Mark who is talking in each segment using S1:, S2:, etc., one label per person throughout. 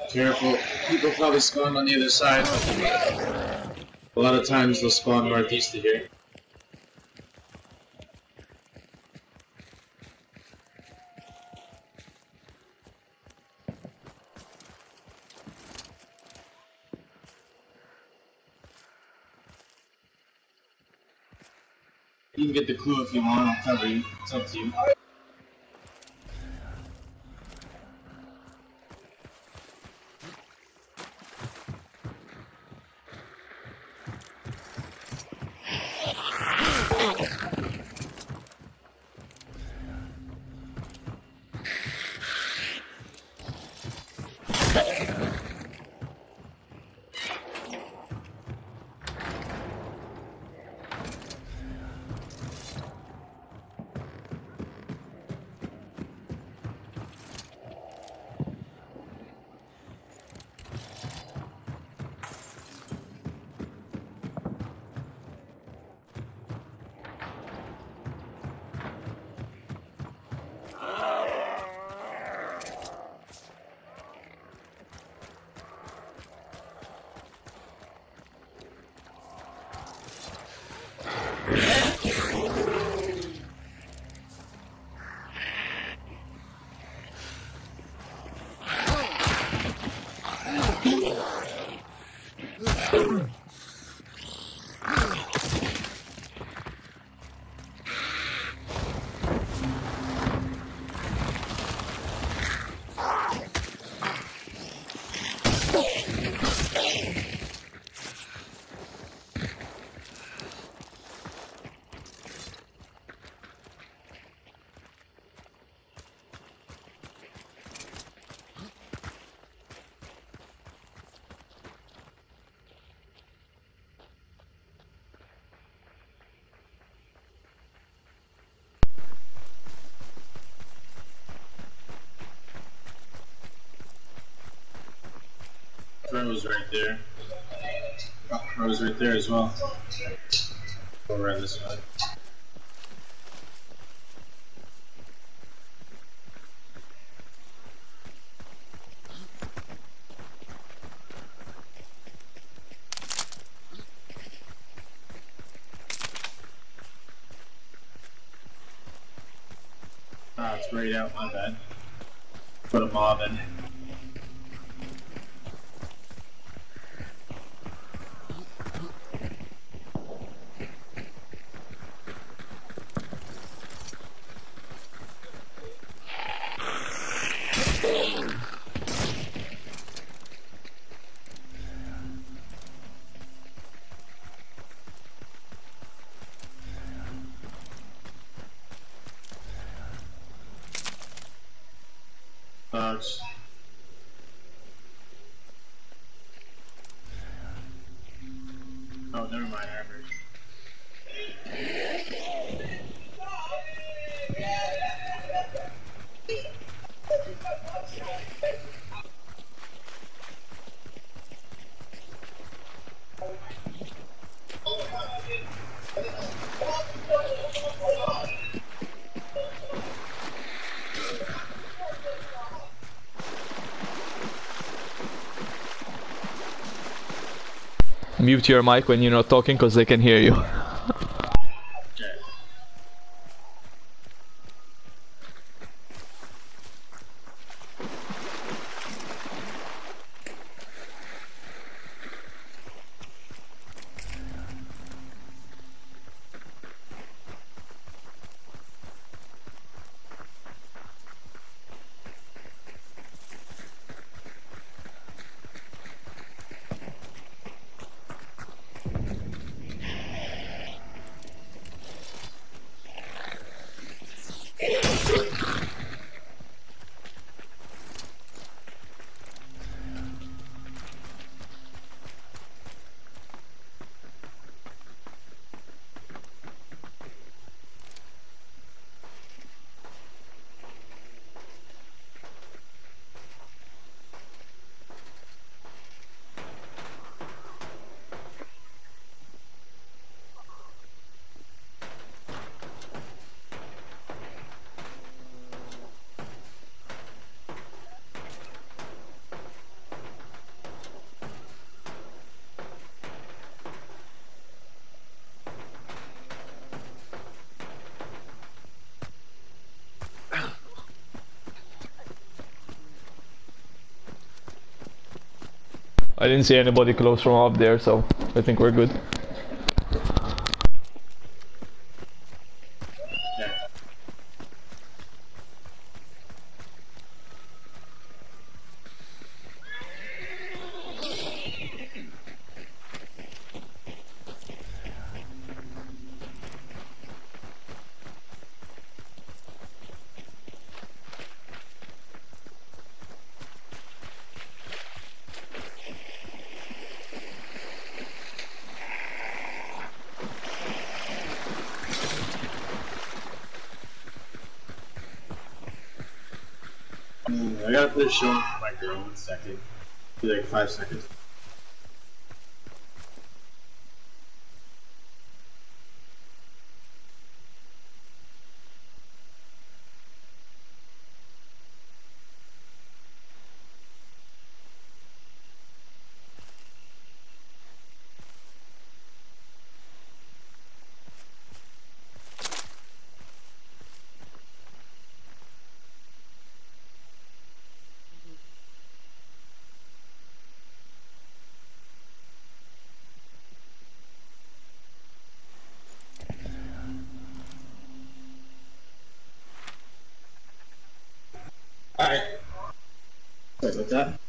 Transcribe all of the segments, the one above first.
S1: Careful. People probably spawn on the other side. A lot of times they'll spawn northeast of here. You can get the clue if you want, I'll cover you. It's up to you. Crow's right there. Crow's right there as well. Go around this side. Ah, it's grayed out, my bad. Put a mob in. Bugs. Oh, never mind, armor.
S2: Mute your mic when you're not talking because they can hear you. I didn't see anybody close from up there, so I think we're good.
S1: Yeah. I gotta put a show for my girl 1 second. Be like 5 seconds. Alright. Sorry about that.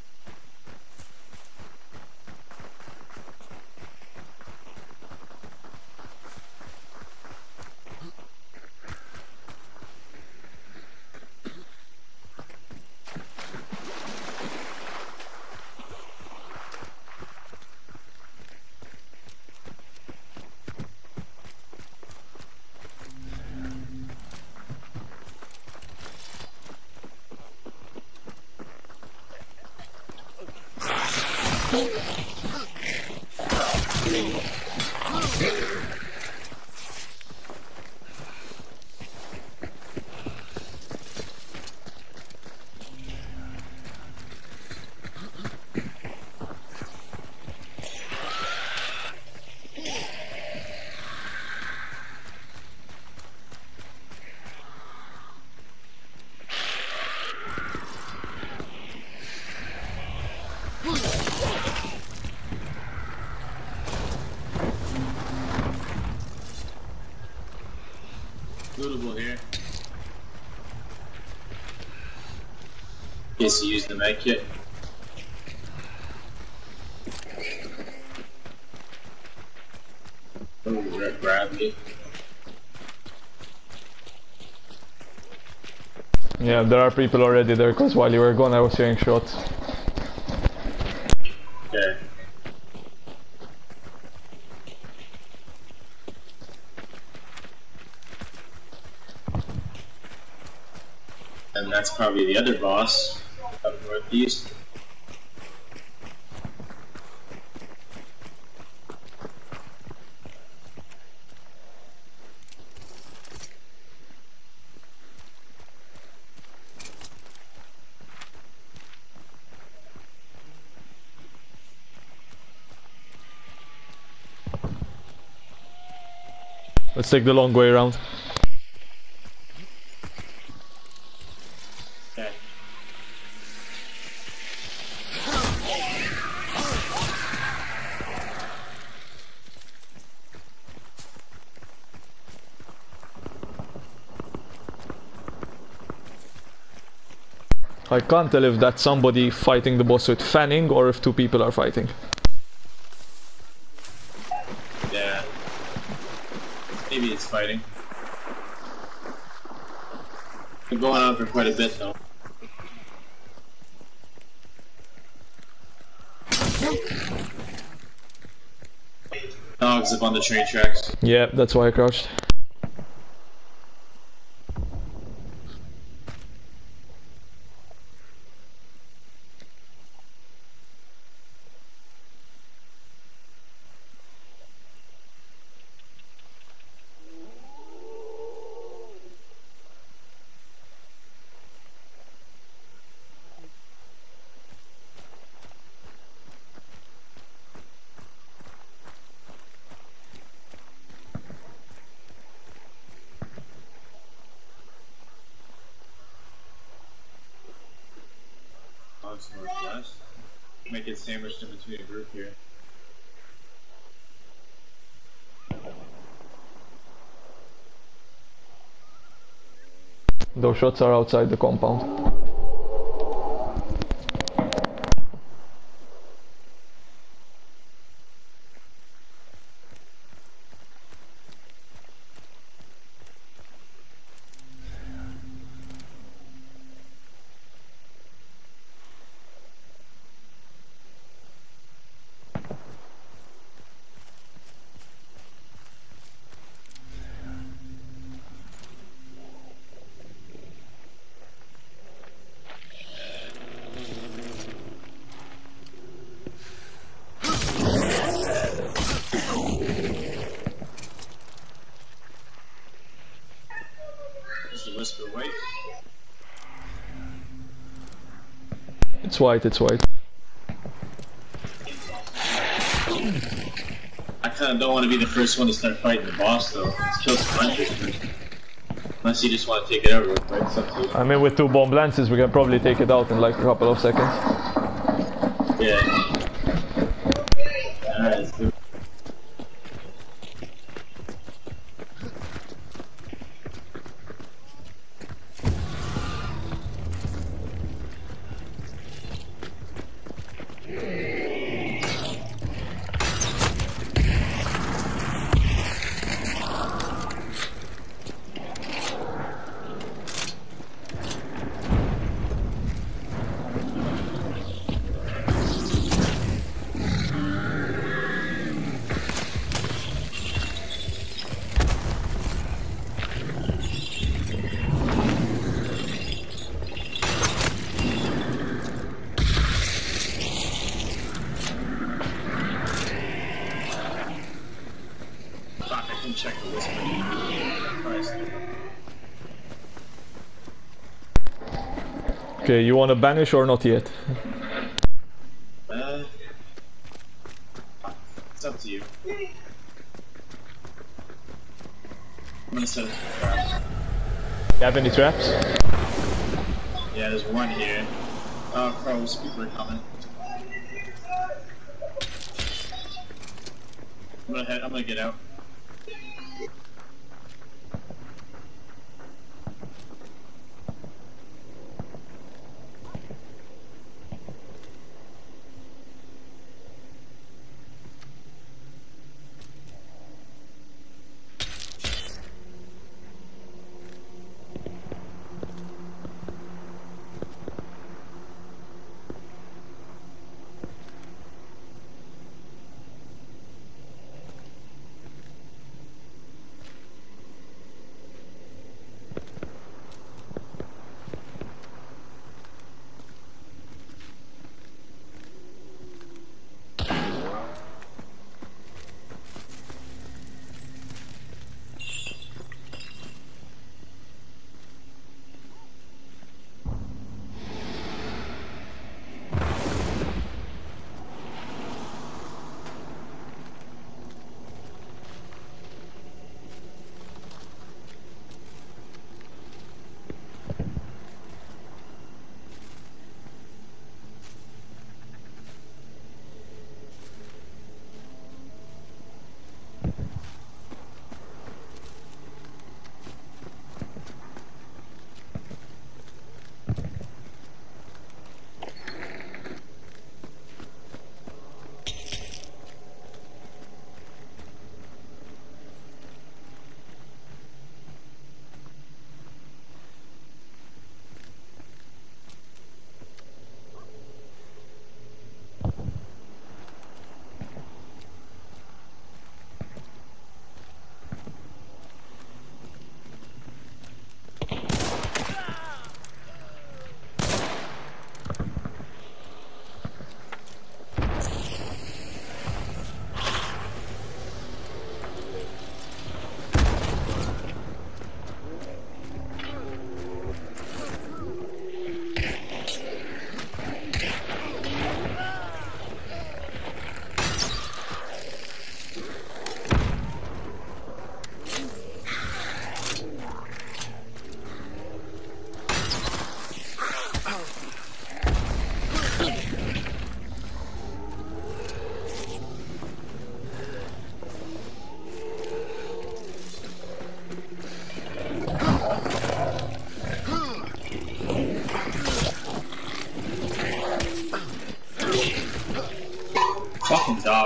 S1: Lootable here. In case you use the med kit. Oh, Rick Bradley.
S2: Yeah, there are people already there, because while you were gone I was hearing shots.
S1: Okay. And that's probably the other boss up northeast.
S2: Let's take the long way around.
S1: Okay.
S2: I can't tell if that's somebody fighting the boss with fanning or if two people are fighting.
S1: Yeah. Maybe it's fighting. Been going on for quite a bit though. Dogs up on the train tracks.
S2: Yeah, that's why I crouched.
S1: Make it sandwiched in between a group here.
S2: Those shots are outside the compound.
S1: Whisper white.
S2: It's white, it's white.
S1: I kind of don't want to be the first one to start fighting the boss though. Let's kill some hunters first. Unless you just want to take it out real quick, it's up to you.
S2: I mean, with 2 bomb lances we can probably take it out in like a couple of seconds.
S1: Yeah. Alright, let's do it. Check the whisper.
S2: Okay, you wanna banish or not yet?
S1: It's up to you. I'm gonna set up some traps.
S2: You have any traps?
S1: Yeah, there's one here. Oh, crows, people are coming. I'm gonna get out.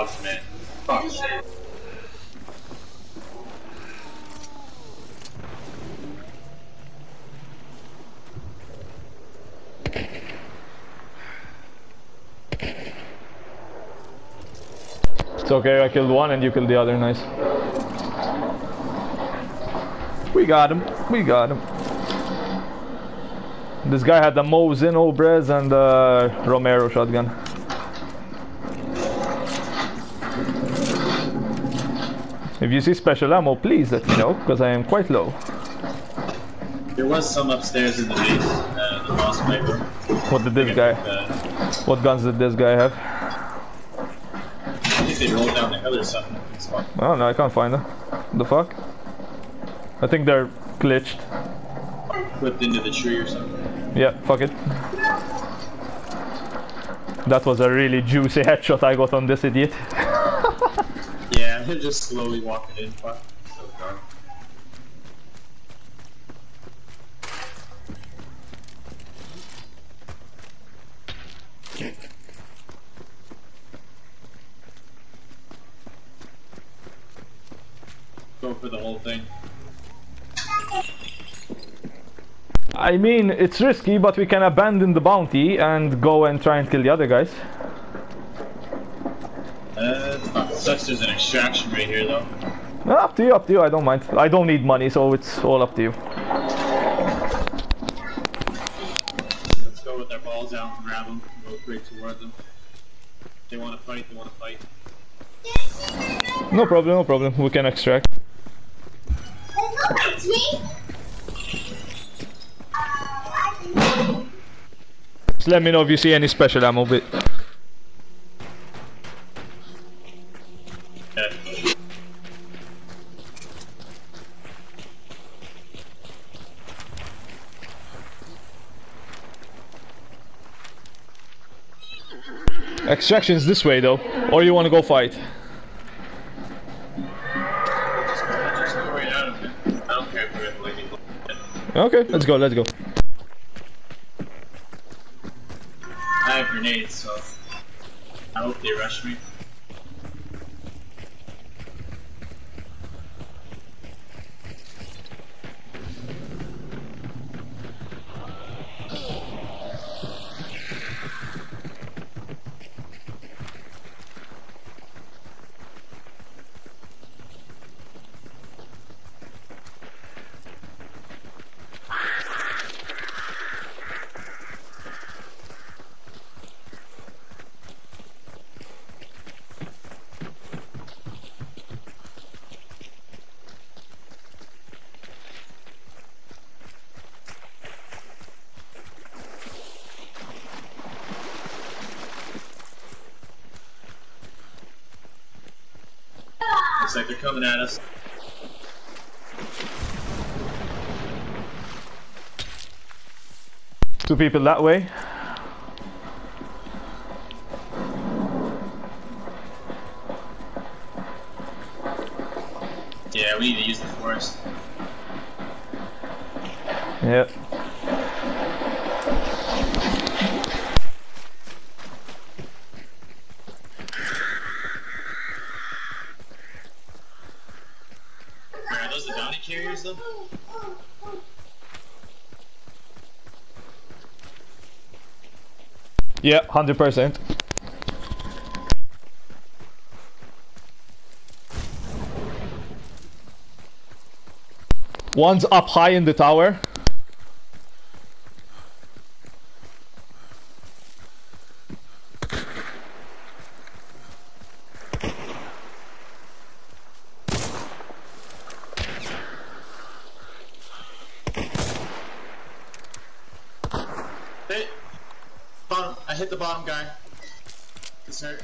S1: box, man. Fuck shit.
S2: It's okay, I killed one and you killed the other, nice. We got him, we got him. This guy had the Mosin, Obrez, and the Romero shotgun. If you see special ammo, please let me know, because I am quite low.
S1: There was some upstairs in the base, the boss sniper.
S2: What did this guy... What guns did this guy have?
S1: I think they rolled down the hill or something.
S2: Oh no, I can't find them. The fuck? I think they're glitched.
S1: Flipped into the tree or something.
S2: Yeah, fuck it. That was a really juicy headshot I got on this idiot.
S1: Yeah, they're just slowly walking in. Fuck. So dark. Go for the whole thing.
S2: I mean, it's risky, but we can abandon the bounty and go and try and kill the other guys.
S1: Such there's an extraction right here, though.
S2: No, up to you, I don't mind. I don't need money, so it's all up to you.
S1: Let's go with our balls out and grab them, go straight towards them. If they want to fight, they want to fight.
S2: No problem, we can extract. Just let me know if you see any special ammo bit.
S1: Okay.
S2: Extraction's this way though, or you want to go fight?
S1: Just go right out of it. I don't care if we're like it.
S2: Okay, let's go.
S1: I have grenades, so I hope they rush me. Looks like they're coming at us.
S2: Two people that way.
S1: Yeah, we need to use the forest.
S2: Yep.
S1: Are those the bounty carriers though?
S2: Yeah, 100%. One's up high in the tower.
S1: Hey! Bottom. I hit the bottom guy. This hurt.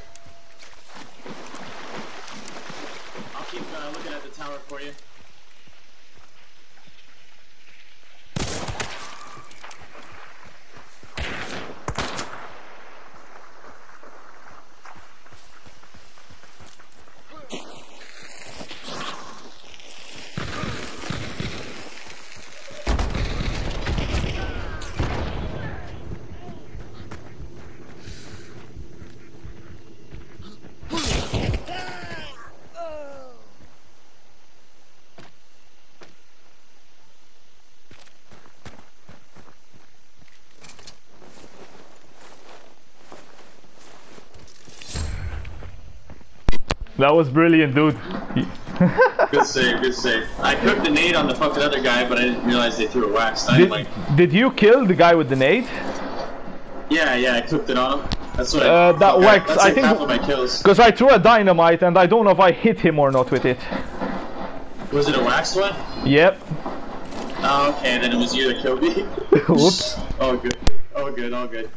S1: I'll keep looking at the tower for you.
S2: That was brilliant, dude.
S1: Good save, good save. I cooked the nade on the fucking other guy, but I didn't realize they threw a wax.
S2: Did you kill the guy with the nade?
S1: Yeah, I cooked it on him. That's what
S2: that wax,
S1: that's
S2: I
S1: like
S2: think,
S1: half of my kills.
S2: because I threw a dynamite and I don't know if I hit him or not with it.
S1: Was it a wax one?
S2: Yep.
S1: Oh, okay, then it was you that killed me.
S2: Whoops.
S1: Oh, good. Oh, good, all good.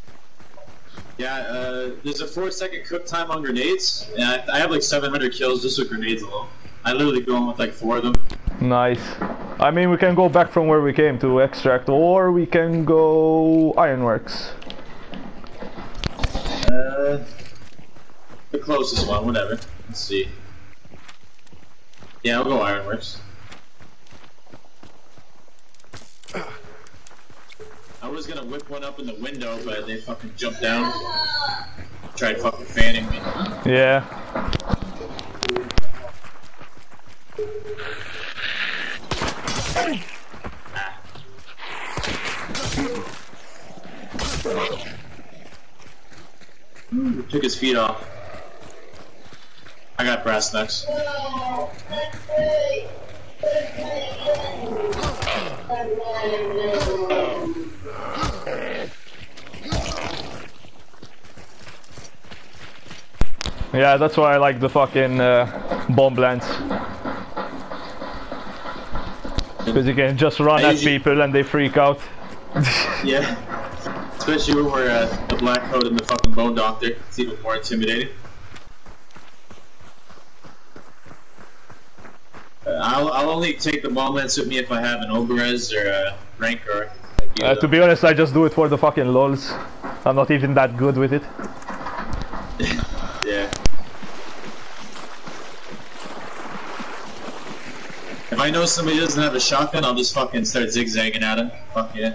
S1: Yeah, there's a 4-second cook time on grenades, and I have like 700 kills just with grenades alone. I literally go in with like 4 of them.
S2: Nice. I mean, we can go back from where we came to extract, or we can go Ironworks.
S1: The closest one, whatever. Let's see. Yeah, I'll go Ironworks. I was gonna whip one up in the window, but they fucking jumped down. Tried fucking fanning me.
S2: Yeah.
S1: Took his feet off. I got brass knucks.
S2: Yeah, that's why I like the fucking bomb lance. Because you can just run at people and they freak out.
S1: Yeah. Especially when we're the black coat and the fucking bone doctor. It's even more intimidating. I'll only take the bomb lance with me if I have an Oberez or a Rancor.
S2: To be honest, I just do it for the fucking lols. I'm not even that good with it.
S1: Yeah. If I know somebody doesn't have a shotgun, I'll just fucking start zigzagging at him. Fuck yeah.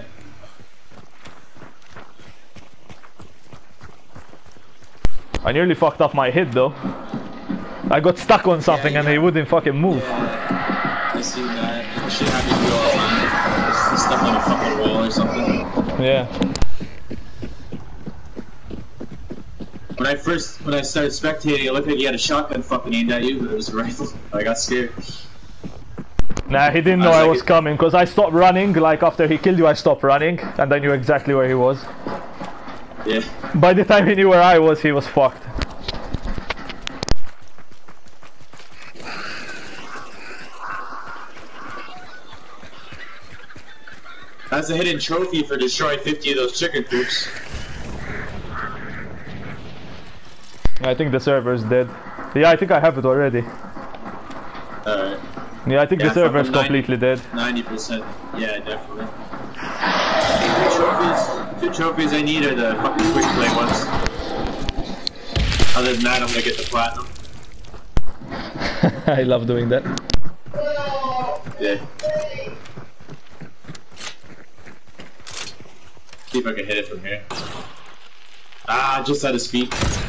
S2: I nearly fucked up my hit though. I got stuck on something and he wouldn't fucking move.
S1: Yeah, I see that. It should happen to you all the time. Just stuck on a fucking wall or something.
S2: Yeah.
S1: When I started spectating, it looked like he had a shotgun fucking aimed at you, but it was a rifle. I got scared.
S2: Nah, he didn't know I was coming, because I stopped running, like after he killed you I stopped running, and I knew exactly where he was.
S1: Yeah.
S2: By the time he knew where I was, he was fucked.
S1: That's a hidden trophy for destroying 50 of those chicken coops.
S2: I think the server's dead. Yeah, I think I have it already.
S1: Alright.
S2: Yeah, I think the server's completely dead.
S1: 90%. Yeah, definitely. Two trophies I need are the fucking quick play ones. Other than that, I'm gonna get the platinum.
S2: I love doing that.
S1: Yeah. See if I can hit it from here. Ah, just at his feet.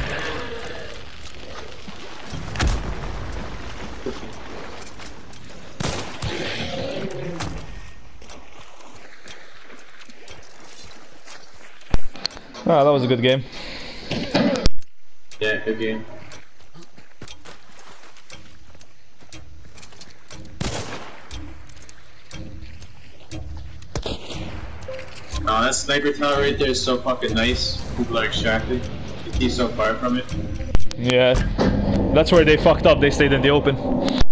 S2: Ah, that was a good game.
S1: Yeah, good game. Oh, that sniper tower right there is so fucking nice. People are extracting. You see so far from it.
S2: Yeah, that's where they fucked up. They stayed in the open.